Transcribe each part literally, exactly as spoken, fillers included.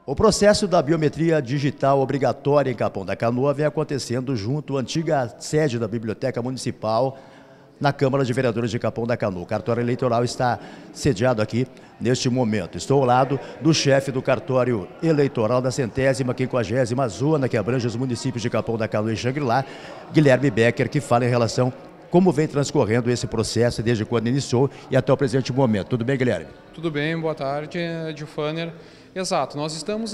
O processo da biometria digital obrigatória em Capão da Canoa vem acontecendo junto à antiga sede da Biblioteca Municipal, na Câmara de Vereadores de Capão da Canoa. O cartório eleitoral está sediado aqui neste momento. Estou ao lado do chefe do cartório eleitoral da centésima, quinquagésima zona, que abrange os municípios de Capão da Canoa e Xangri-Lá, Guilherme Becker, que fala em relação como vem transcorrendo esse processo desde quando iniciou e até o presente momento. Tudo bem, Guilherme? Tudo bem, boa tarde, Gilfaner. Exato, nós estamos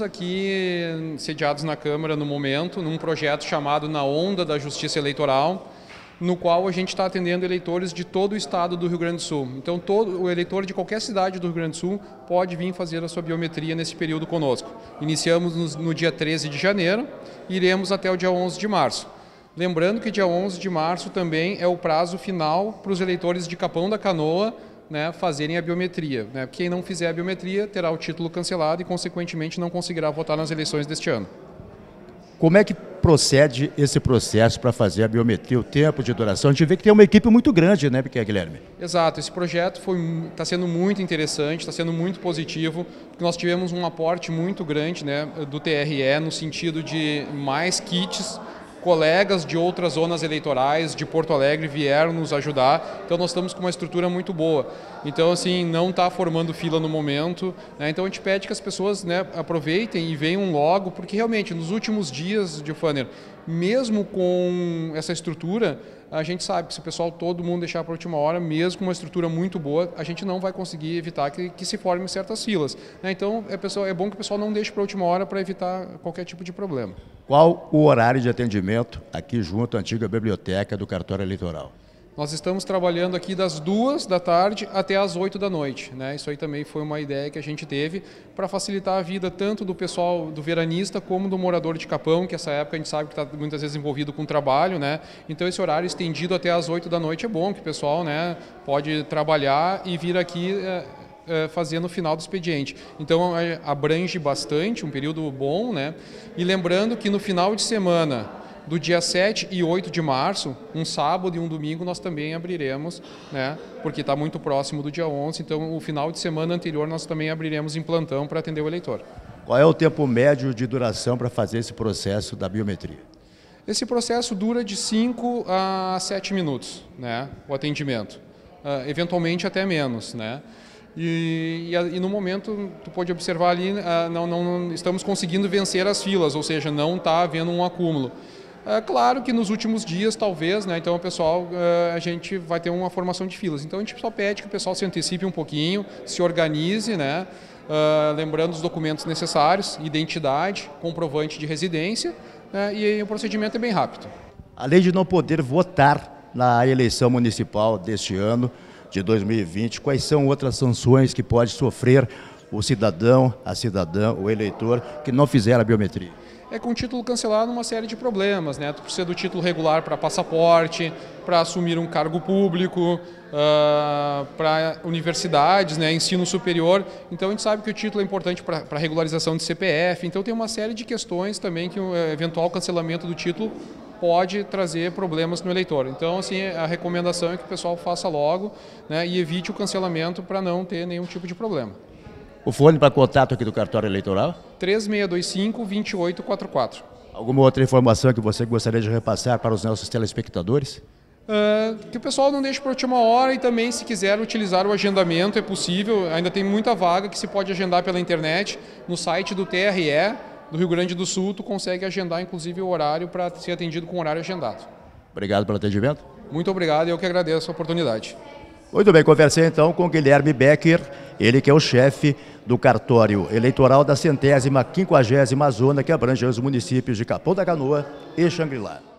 aqui sediados na Câmara no momento, num projeto chamado Na Onda da Justiça Eleitoral, no qual a gente está atendendo eleitores de todo o estado do Rio Grande do Sul. Então, todo o eleitor de qualquer cidade do Rio Grande do Sul pode vir fazer a sua biometria nesse período conosco. Iniciamos no, no dia treze de janeiro e iremos até o dia onze de março. Lembrando que dia onze de março também é o prazo final para os eleitores de Capão da Canoa, né, fazerem a biometria. Né? Quem não fizer a biometria terá o título cancelado e, consequentemente, não conseguirá votar nas eleições deste ano. Como é que procede esse processo para fazer a biometria, o tempo de duração? A gente vê que tem uma equipe muito grande, né, Guilherme? Exato, esse projeto está sendo muito interessante, está sendo muito positivo, porque nós tivemos um aporte muito grande, né, do T R E no sentido de mais kits. Colegas de outras zonas eleitorais de Porto Alegre vieram nos ajudar, então nós estamos com uma estrutura muito boa. Então, assim, não está formando fila no momento, né? Então a gente pede que as pessoas, né, aproveitem e venham logo, porque realmente nos últimos dias, Gilfaner, mesmo com essa estrutura, a gente sabe que se o pessoal, todo mundo deixar para a última hora, mesmo com uma estrutura muito boa, a gente não vai conseguir evitar que, que se formem certas filas, né? Então é, pessoal, é bom que o pessoal não deixe para a última hora para evitar qualquer tipo de problema. Qual o horário de atendimento aqui junto à antiga biblioteca do cartório eleitoral? Nós estamos trabalhando aqui das duas da tarde até as oito da noite, né? Isso aí também foi uma ideia que a gente teve para facilitar a vida tanto do pessoal do veranista como do morador de Capão, que essa época a gente sabe que está muitas vezes envolvido com trabalho, né? Então esse horário estendido até as oito da noite é bom, que o pessoal, né, pode trabalhar e vir aqui é, é, fazer no final do expediente. Então abrange bastante, um período bom, né? E lembrando que no final de semana do dia sete e oito de março, um sábado e um domingo, nós também abriremos, né, porque está muito próximo do dia onze, então o final de semana anterior nós também abriremos em plantão para atender o eleitor. Qual é o tempo médio de duração para fazer esse processo da biometria? Esse processo dura de cinco a sete minutos, né, o atendimento, uh, eventualmente até menos, né. E, e, e no momento, tu pode observar ali, uh, não, não, não estamos conseguindo vencer as filas, ou seja, não está havendo um acúmulo. É claro que nos últimos dias, talvez, né, então o pessoal, a gente vai ter uma formação de filas. Então a gente só pede que o pessoal se antecipe um pouquinho, se organize, né, uh, lembrando os documentos necessários, identidade, comprovante de residência, né, e o procedimento é bem rápido. Além de não poder votar na eleição municipal deste ano, de dois mil e vinte, quais são outras sanções que pode sofrer o cidadão, a cidadã, o eleitor que não fizer a biometria? É com o título cancelado uma série de problemas, né? Tu precisa do título regular para passaporte, para assumir um cargo público, uh, para universidades, né? Ensino superior. Então a gente sabe que o título é importante para a regularização de C P F. Então tem uma série de questões também que o eventual cancelamento do título pode trazer problemas no eleitor. Então, assim, a recomendação é que o pessoal faça logo, né? E evite o cancelamento para não ter nenhum tipo de problema. O fone para contato aqui do cartório eleitoral? três seis dois cinco, dois oito quatro quatro. Alguma outra informação que você gostaria de repassar para os nossos telespectadores? Uh, que o pessoal não deixe para a última hora e também, se quiser utilizar o agendamento, é possível. Ainda tem muita vaga que se pode agendar pela internet. No site do T R E do Rio Grande do Sul, tu consegue agendar, inclusive, o horário para ser atendido com horário agendado. Obrigado pelo atendimento. Muito obrigado, eu que agradeço a oportunidade. Muito bem, conversei então com Guilherme Becker, ele que é o chefe do cartório eleitoral da centésima, quinquagésima zona, que abrange os municípios de Capão da Canoa e Xangri-Lá.